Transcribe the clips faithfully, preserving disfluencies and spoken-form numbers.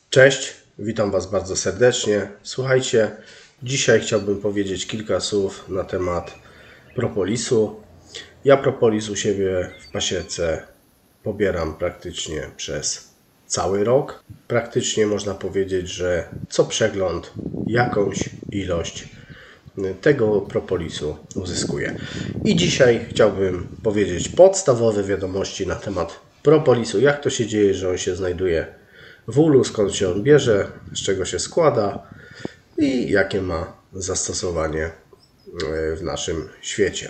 Cześć, witam Was bardzo serdecznie. Słuchajcie, dzisiaj chciałbym powiedzieć kilka słów na temat propolisu. Ja propolis u siebie w pasiece pobieram praktycznie przez cały rok. Praktycznie można powiedzieć, że co przegląd jakąś ilość tego propolisu uzyskuję. I dzisiaj chciałbym powiedzieć podstawowe wiadomości na temat propolisu. Jak to się dzieje, że on się znajduje w ulu, skąd się on bierze, z czego się składa i jakie ma zastosowanie w naszym świecie.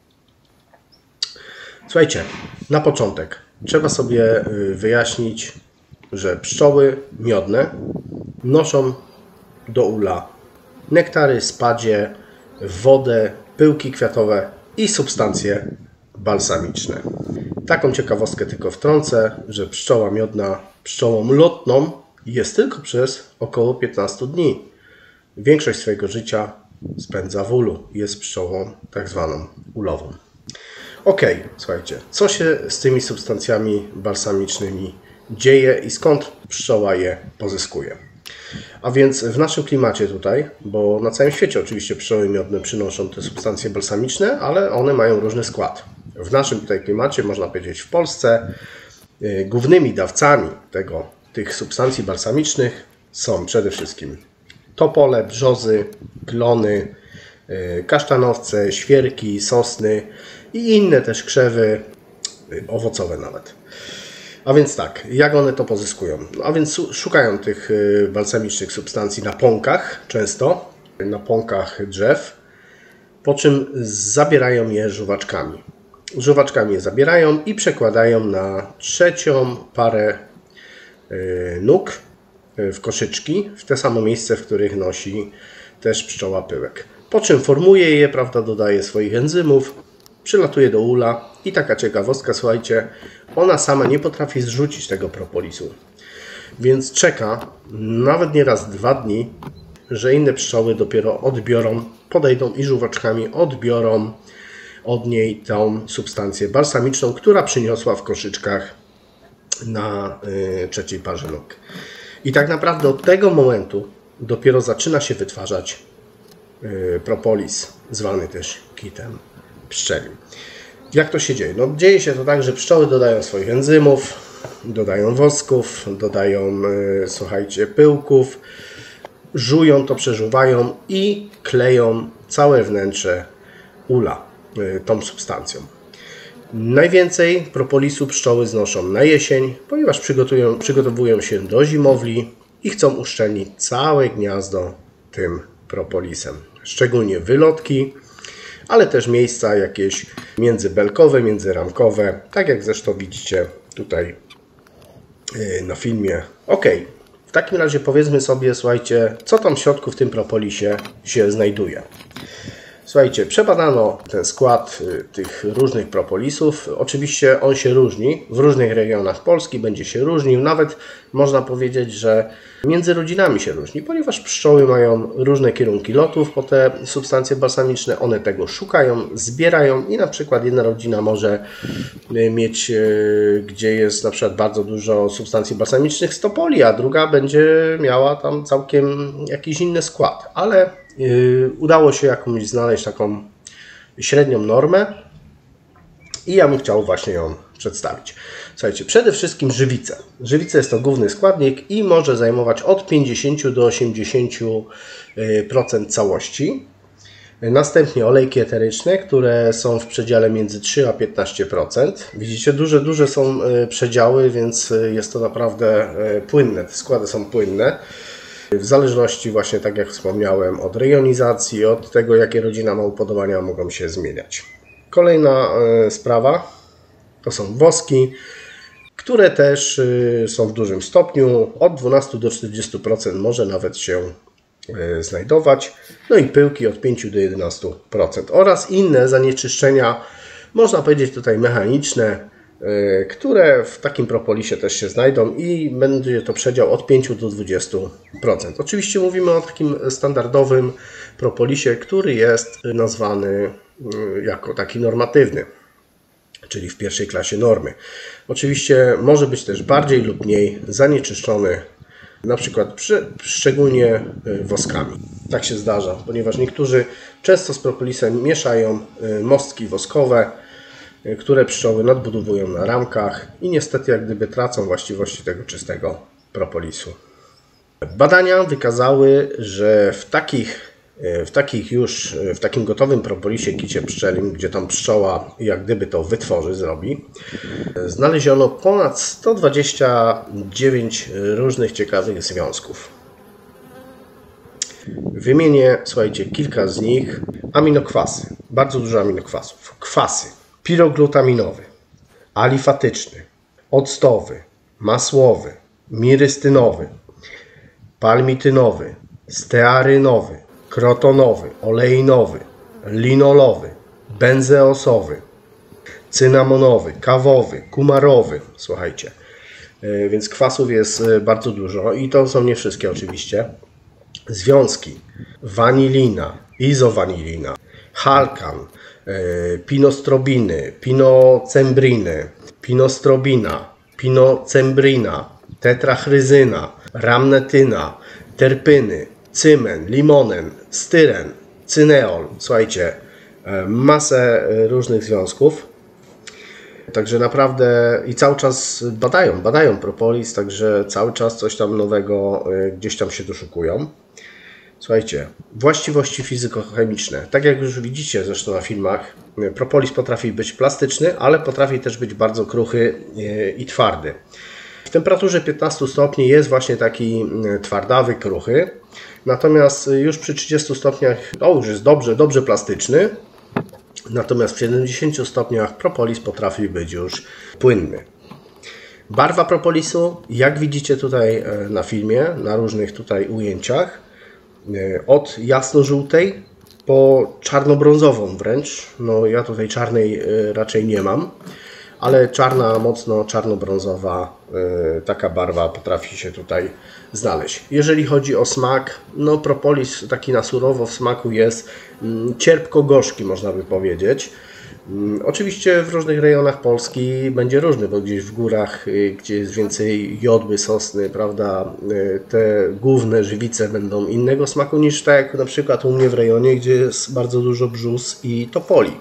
Słuchajcie, na początek trzeba sobie wyjaśnić, że pszczoły miodne noszą do ula nektary, spadzie, wodę, pyłki kwiatowe i substancje balsamiczne. Taką ciekawostkę tylko wtrącę, że pszczoła miodna pszczołą lotną jest tylko przez około piętnaście dni. Większość swojego życia spędza w ulu. Jest pszczołą tak zwaną ulową. Ok, słuchajcie, co się z tymi substancjami balsamicznymi dzieje i skąd pszczoła je pozyskuje? A więc w naszym klimacie tutaj, bo na całym świecie oczywiście pszczoły miodne przynoszą te substancje balsamiczne, ale one mają różny skład. W naszym tutaj klimacie, można powiedzieć w Polsce, głównymi dawcami tego, tych substancji balsamicznych są przede wszystkim topole, brzozy, glony, kasztanowce, świerki, sosny i inne też krzewy owocowe nawet. A więc tak, jak one to pozyskują? A więc szukają tych balsamicznych substancji na pąkach, często na pąkach drzew, po czym zabierają je żuwaczkami. Żuwaczkami je zabierają i przekładają na trzecią parę nóg w koszyczki, w te samo miejsce, w których nosi też pszczoła pyłek. Po czym formuje je, prawda, dodaje swoich enzymów, przylatuje do ula i taka ciekawostka, słuchajcie, ona sama nie potrafi zrzucić tego propolisu. Więc czeka nawet nieraz dwa dni, że inne pszczoły dopiero odbiorą, podejdą i żuwaczkami odbiorą od niej tą substancję balsamiczną, która przyniosła w koszyczkach na y, trzeciej parze nóg. I tak naprawdę od tego momentu dopiero zaczyna się wytwarzać y, propolis, zwany też kitem pszczelim. Jak to się dzieje? No, dzieje się to tak, że pszczoły dodają swoich enzymów, dodają wosków, dodają, y, słuchajcie, pyłków, żują to, przeżuwają i kleją całe wnętrze ula y, tą substancją. Najwięcej propolisu pszczoły znoszą na jesień, ponieważ przygotują, przygotowują się do zimowli i chcą uszczelnić całe gniazdo tym propolisem. Szczególnie wylotki, ale też miejsca jakieś międzybelkowe, międzyramkowe, tak jak zresztą widzicie tutaj na filmie. Ok, w takim razie powiedzmy sobie, słuchajcie, co tam w środku w tym propolisie się znajduje. Słuchajcie, przebadano ten skład tych różnych propolisów. Oczywiście on się różni. W różnych regionach Polski będzie się różnił. Nawet można powiedzieć, że między rodzinami się różni, ponieważ pszczoły mają różne kierunki lotów po te substancje balsamiczne. One tego szukają, zbierają i na przykład jedna rodzina może mieć, gdzie jest na przykład bardzo dużo substancji balsamicznych z topoli, a druga będzie miała tam całkiem jakiś inny skład. Ale udało się jakąś znaleźć taką średnią normę i ja bym chciał właśnie ją przedstawić. Słuchajcie, przede wszystkim żywica. Żywica jest to główny składnik i może zajmować od pięćdziesięciu do osiemdziesięciu procent całości. Następnie olejki eteryczne, które są w przedziale między trzy a piętnaście procent. Widzicie, duże, duże są przedziały, więc jest to naprawdę płynne. Te składy są płynne. W zależności właśnie, tak jak wspomniałem, od rejonizacji, od tego, jakie rodzina ma upodobania, mogą się zmieniać. Kolejna sprawa to są woski, które też są w dużym stopniu, od dwunastu do czterdziestu procent może nawet się znajdować. No i pyłki od pięciu do jedenastu procent oraz inne zanieczyszczenia, można powiedzieć tutaj mechaniczne, które w takim propolisie też się znajdą i będzie to przedział od pięciu do dwudziestu procent. Oczywiście mówimy o takim standardowym propolisie, który jest nazwany jako taki normatywny, czyli w pierwszej klasie normy. Oczywiście może być też bardziej lub mniej zanieczyszczony na przykład przy, szczególnie woskami. Tak się zdarza, ponieważ niektórzy często z propolisem mieszają mostki woskowe, które pszczoły nadbudowują na ramkach i niestety jak gdyby tracą właściwości tego czystego propolisu. Badania wykazały, że w takich, w takich już, w takim gotowym propolisie kicie pszczelim, gdzie tam pszczoła jak gdyby to wytworzy, zrobi, znaleziono ponad sto dwadzieścia dziewięć różnych ciekawych związków. Wymienię, słuchajcie, kilka z nich. Aminokwasy, bardzo dużo aminokwasów. Kwasy, piroglutaminowy, alifatyczny, octowy, masłowy, mirystynowy, palmitynowy, stearynowy, krotonowy, oleinowy, linolowy, benzeosowy, cynamonowy, kawowy, kumarowy. Słuchajcie, więc kwasów jest bardzo dużo i to są nie wszystkie oczywiście. Związki, wanilina, izowanilina, halkan, pinostrobiny, pinocembriny, pinostrobina, pinocembrina, tetrachryzyna, ramnetyna, terpyny, cymen, limonen, styren, cyneol. Słuchajcie, masę różnych związków. Także naprawdę i cały czas badają, badają propolis, także cały czas coś tam nowego gdzieś tam się doszukują. Słuchajcie, właściwości fizykochemiczne. Tak jak już widzicie zresztą na filmach, propolis potrafi być plastyczny, ale potrafi też być bardzo kruchy i twardy. W temperaturze piętnastu stopni jest właśnie taki twardawy, kruchy. Natomiast już przy trzydziestu stopniach to już jest dobrze, dobrze plastyczny. Natomiast w siedemdziesięciu stopniach propolis potrafi być już płynny. Barwa propolisu, jak widzicie tutaj na filmie, na różnych tutaj ujęciach, od jasno-żółtej po czarno-brązową wręcz. No ja tutaj czarnej raczej nie mam, ale czarna, mocno czarno-brązowa taka barwa potrafi się tutaj znaleźć. Jeżeli chodzi o smak, no propolis taki na surowo w smaku jest cierpko-gorzki, można by powiedzieć. Oczywiście w różnych rejonach Polski będzie różny, bo gdzieś w górach, gdzie jest więcej jodły, sosny, prawda, te główne żywice będą innego smaku niż tak jak na przykład u mnie w rejonie, gdzie jest bardzo dużo brzóz i topoli.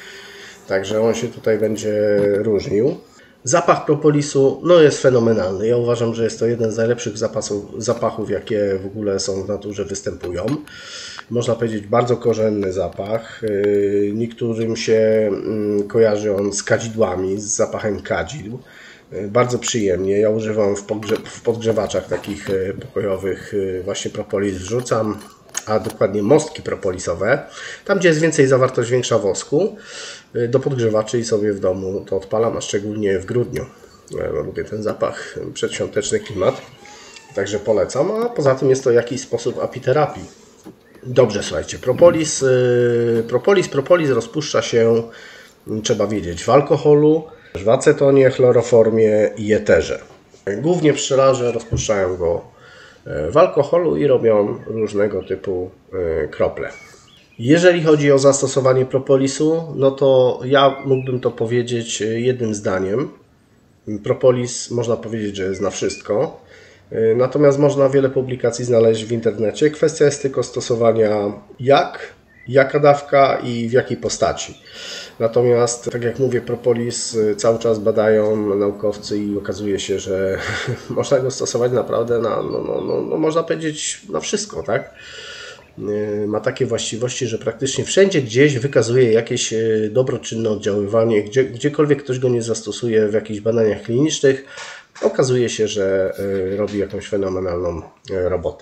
Także on się tutaj będzie różnił. Zapach propolisu no jest fenomenalny. Ja uważam, że jest to jeden z najlepszych zapasów, zapachów, jakie w ogóle są w naturze, występują. Można powiedzieć bardzo korzenny zapach. Niektórym się kojarzy on z kadzidłami, z zapachem kadzidł. Bardzo przyjemnie. Ja używam w, podgrze- w podgrzewaczach takich pokojowych, właśnie propolis wrzucam, a dokładnie mostki propolisowe. Tam, gdzie jest więcej zawartość, większa wosku, do podgrzewaczy i sobie w domu to odpalam, a szczególnie w grudniu. Ja lubię ten zapach, przedświąteczny klimat, także polecam, a poza tym jest to jakiś sposób apiterapii. Dobrze, słuchajcie, propolis, propolis, propolis rozpuszcza się, trzeba wiedzieć, w alkoholu, w acetonie, chloroformie i eterze. Głównie pszczelarze rozpuszczają go w alkoholu i robią różnego typu krople. Jeżeli chodzi o zastosowanie propolisu, no to ja mógłbym to powiedzieć jednym zdaniem. Propolis można powiedzieć, że jest na wszystko. Natomiast można wiele publikacji znaleźć w internecie. Kwestia jest tylko stosowania jak, jaka dawka i w jakiej postaci. Natomiast, tak jak mówię, propolis cały czas badają naukowcy i okazuje się, że można go stosować naprawdę na, no, no, no, no, można powiedzieć, na wszystko, tak? Ma takie właściwości, że praktycznie wszędzie gdzieś wykazuje jakieś dobroczynne oddziaływanie, gdzie, gdziekolwiek ktoś go nie zastosuje w jakichś badaniach klinicznych, okazuje się, że robi jakąś fenomenalną robotę.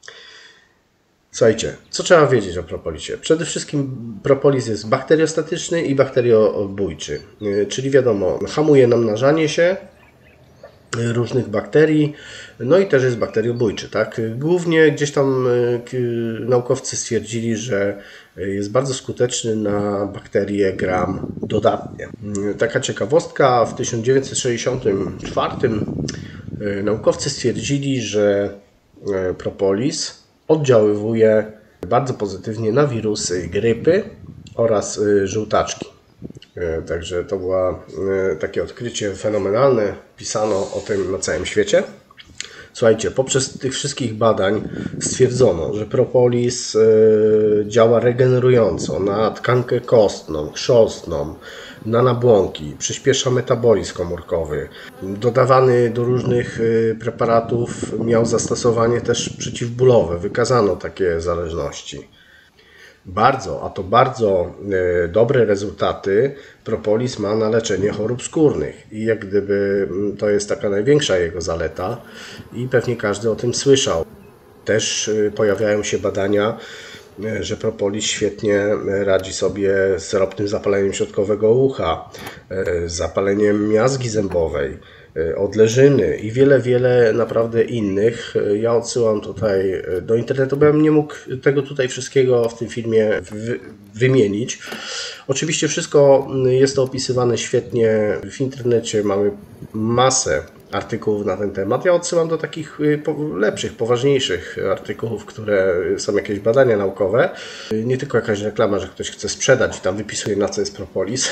Słuchajcie, co trzeba wiedzieć o propolisie? Przede wszystkim propolis jest bakteriostatyczny i bakteriobójczy, czyli wiadomo, hamuje namnażanie się różnych bakterii, no i też jest bakteriobójczy, tak? Głównie gdzieś tam naukowcy stwierdzili, że jest bardzo skuteczny na bakterie gram dodatnie. Taka ciekawostka, w tysiąc dziewięćset sześćdziesiątym czwartym naukowcy stwierdzili, że propolis oddziaływuje bardzo pozytywnie na wirusy grypy oraz żółtaczki. Także to było takie odkrycie fenomenalne, pisano o tym na całym świecie. Słuchajcie, poprzez tych wszystkich badań stwierdzono, że propolis y, działa regenerująco na tkankę kostną, chrzostną, na nabłonki, przyspiesza metabolizm komórkowy. Dodawany do różnych y, preparatów miał zastosowanie też przeciwbólowe. Wykazano takie zależności. Bardzo, a to bardzo y, dobre rezultaty propolis ma na leczenie chorób skórnych i jak gdyby to jest taka największa jego zaleta i pewnie każdy o tym słyszał. Też y, pojawiają się badania, y, że propolis świetnie radzi sobie z ropnym zapaleniem środkowego ucha, y, z zapaleniem miazgi zębowej, odleżyny i wiele, wiele naprawdę innych. Ja odsyłam tutaj do internetu, bo ja bym nie mógł tego tutaj wszystkiego w tym filmie wy wymienić. Oczywiście wszystko jest to opisywane świetnie w internecie, mamy masę artykułów na ten temat. Ja odsyłam do takich lepszych, poważniejszych artykułów, które są jakieś badania naukowe. Nie tylko jakaś reklama, że ktoś chce sprzedać i tam wypisuje, na co jest propolis,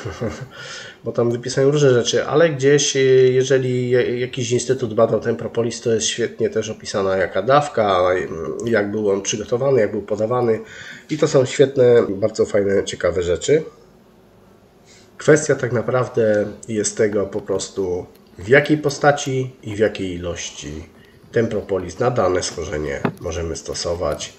bo tam wypisują różne rzeczy, ale gdzieś, jeżeli jakiś instytut badał ten propolis, to jest świetnie też opisana jaka dawka, jak był on przygotowany, jak był podawany i to są świetne, bardzo fajne, ciekawe rzeczy. Kwestia tak naprawdę jest tego po prostu, w jakiej postaci i w jakiej ilości ten propolis na dane schorzenie możemy stosować.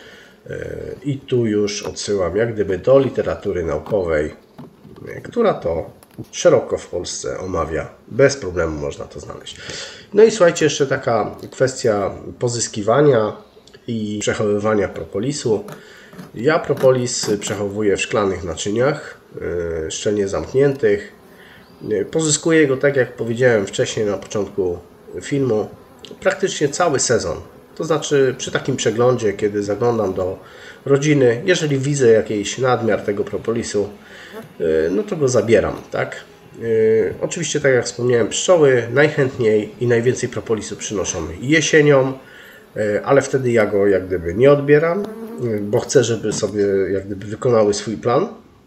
I tu już odsyłam jak gdyby do literatury naukowej, która to szeroko w Polsce omawia. Bez problemu można to znaleźć. No i słuchajcie, jeszcze taka kwestia pozyskiwania i przechowywania propolisu. Ja propolis przechowuję w szklanych naczyniach, szczelnie zamkniętych. Pozyskuję go, tak jak powiedziałem wcześniej na początku filmu, praktycznie cały sezon. To znaczy przy takim przeglądzie, kiedy zaglądam do rodziny, jeżeli widzę jakiś nadmiar tego propolisu, no to go zabieram, tak? Oczywiście, tak jak wspomniałem, pszczoły najchętniej i najwięcej propolisu przynoszą jesienią, ale wtedy ja go jak gdyby nie odbieram, bo chcę, żeby sobie jak gdyby wykonały swój plan,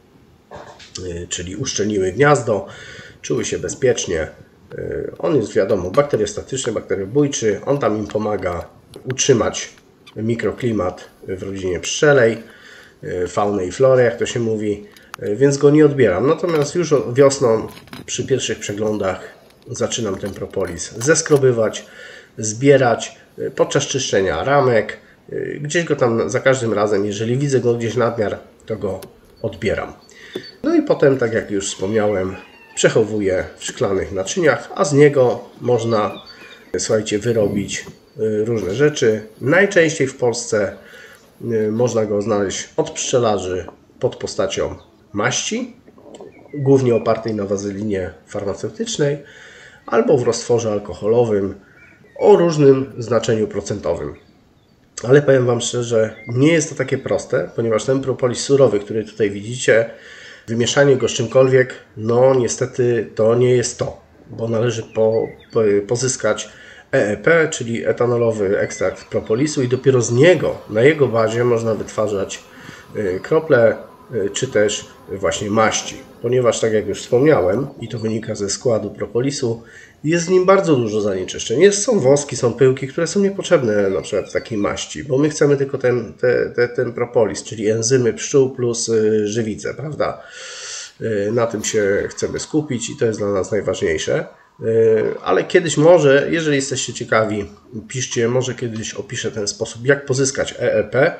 czyli uszczelniły gniazdo, czuły się bezpiecznie. On jest, wiadomo, bakteriostatyczny, bakteriobójczy, on tam im pomaga utrzymać mikroklimat w rodzinie pszczelej, faunę i florę, jak to się mówi, więc go nie odbieram. Natomiast już wiosną przy pierwszych przeglądach zaczynam ten propolis zeskrobywać, zbierać podczas czyszczenia ramek, gdzieś go tam za każdym razem, jeżeli widzę go gdzieś nadmiar, to go odbieram. No i potem, tak jak już wspomniałem, przechowuję w szklanych naczyniach, a z niego można, słuchajcie, wyrobić różne rzeczy. Najczęściej w Polsce można go znaleźć od pszczelarzy pod postacią maści, głównie opartej na wazelinie farmaceutycznej, albo w roztworze alkoholowym o różnym znaczeniu procentowym. Ale powiem Wam szczerze, nie jest to takie proste, ponieważ ten propolis surowy, który tutaj widzicie, wymieszanie go z czymkolwiek, no niestety to nie jest to, bo należy po, po, pozyskać E E P, czyli etanolowy ekstrakt propolisu i dopiero z niego, na jego bazie można wytwarzać krople czy też właśnie maści, ponieważ tak jak już wspomniałem i to wynika ze składu propolisu, jest w nim bardzo dużo zanieczyszczeń. Jest, są woski, są pyłki, które są niepotrzebne na przykład w takiej maści, bo my chcemy tylko ten, te, te, ten propolis, czyli enzymy pszczół plus żywicę, prawda? Na tym się chcemy skupić i to jest dla nas najważniejsze. Ale kiedyś może, jeżeli jesteście ciekawi, piszcie, może kiedyś opiszę ten sposób, jak pozyskać E E P.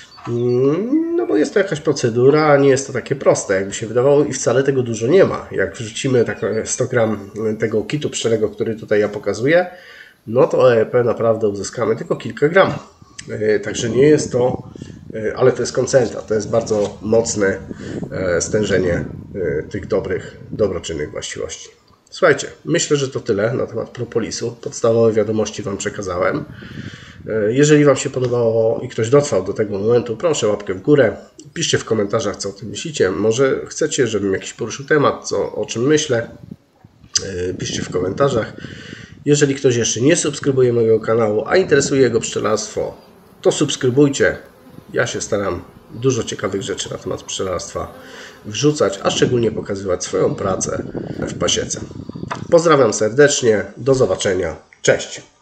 No bo jest to jakaś procedura, nie jest to takie proste, jakby się wydawało i wcale tego dużo nie ma. Jak wrzucimy tak sto gram tego kitu pszczelego, który tutaj ja pokazuję, no to E E P naprawdę uzyskamy tylko kilka gram. Także nie jest to, ale to jest koncentrat, to jest bardzo mocne stężenie tych dobrych, dobroczynnych właściwości. Słuchajcie, myślę, że to tyle na temat propolisu. Podstawowe wiadomości Wam przekazałem. Jeżeli Wam się podobało i ktoś dotrwał do tego momentu, proszę łapkę w górę. Piszcie w komentarzach, co o tym myślicie. Może chcecie, żebym jakiś poruszył temat, co, o czym myślę. Piszcie w komentarzach. Jeżeli ktoś jeszcze nie subskrybuje mojego kanału, a interesuje go pszczelarstwo, to subskrybujcie. Ja się staram dużo ciekawych rzeczy na temat pszczelarstwa wrzucać, a szczególnie pokazywać swoją pracę w pasiece. Pozdrawiam serdecznie, do zobaczenia, cześć!